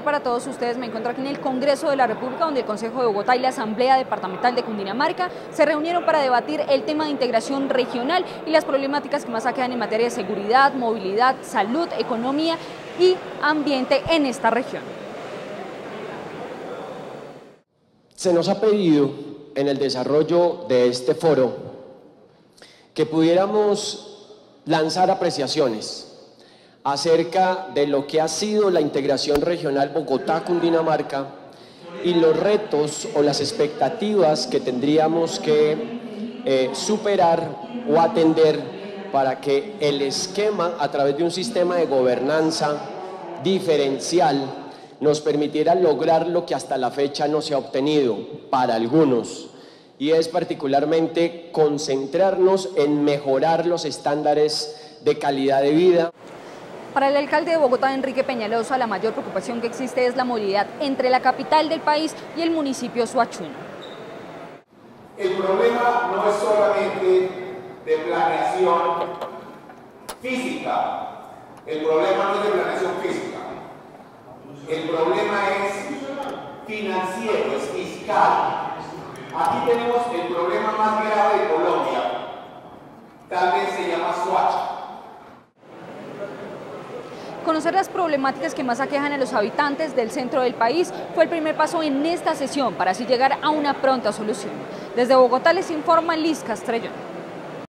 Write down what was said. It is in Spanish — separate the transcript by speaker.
Speaker 1: para todos ustedes. Me encuentro aquí en el Congreso de la República, donde el Consejo de Bogotá y la Asamblea Departamental de Cundinamarca se reunieron para debatir el tema de integración regional y las problemáticas que más aquejan en materia de seguridad, movilidad, salud, economía y ambiente en esta región.
Speaker 2: Se nos ha pedido en el desarrollo de este foro que pudiéramos lanzar apreciaciones acerca de lo que ha sido la integración regional Bogotá-Cundinamarca y los retos o las expectativas que tendríamos que superar o atender para que el esquema, a través de un sistema de gobernanza diferencial, nos permitiera lograr lo que hasta la fecha no se ha obtenido para algunos, y es particularmente concentrarnos en mejorar los estándares de calidad de vida.
Speaker 1: Para el alcalde de Bogotá, Enrique Peñalosa, la mayor preocupación que existe es la movilidad entre la capital del país y el municipio Soachuno.
Speaker 3: El problema no es solamente de planeación física, el problema no es de planeación física, el problema es financiero, es fiscal. Aquí tenemos el problema más grave de Colombia, tal vez se llama Soacha.
Speaker 1: Conocer las problemáticas que más aquejan a los habitantes del centro del país fue el primer paso en esta sesión para así llegar a una pronta solución. Desde Bogotá les informa Liz Castrellón.